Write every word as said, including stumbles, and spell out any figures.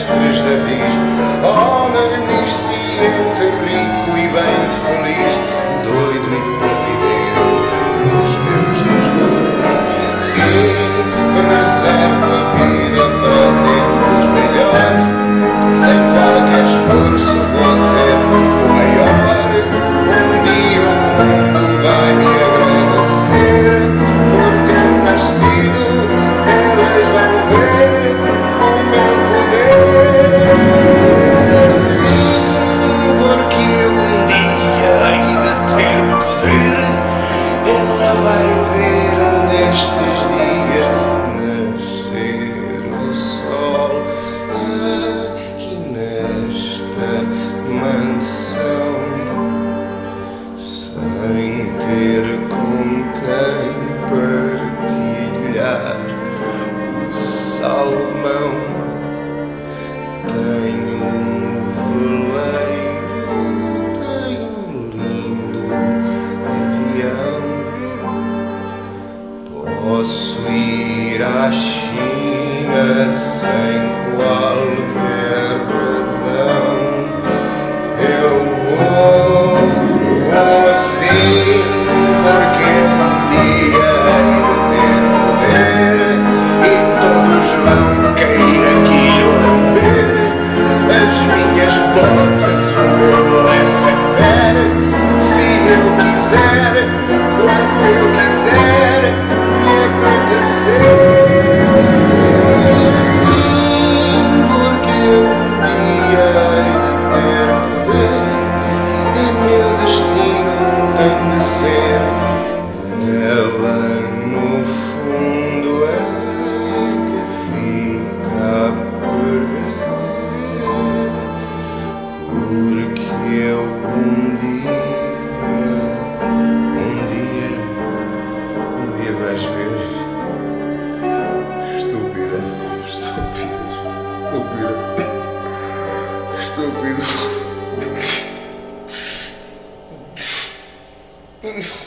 mestres da vis. Oh, manisciente, rico e bem feliz, doido e previdente nos meus desvaros. Sim, reservo a vida para tempos melhores. Sem qualquer esforço vou ser o maior. Um dia o mundo vai me agradecer por ter nascido. Elas vão ver o meu poder. Sim, porque eu um dia hei de ter poder. Ela vai ver nestes dias nascer o sol. Ah, e nesta mansão, sem ter com quem partilhar o salmão, tenho um veleiro, tenho um lindo avião. Posso ir à China sem qualquer razão. Eu vou, vou sim, porque um dia hei de ter poder e todos vão cair aqui ou lamber as minhas botas, o meu laissez-faire. Se eu quiser, quando eu quiser, me acontecer. Sim, porque eu um dia hei de ter poder. É meu destino, tem de ser. Ela no fundo é que fica a perder, porque eu um dia, um dia, um dia vais ver. Estúpida, estúpida, estúpida, estúpido.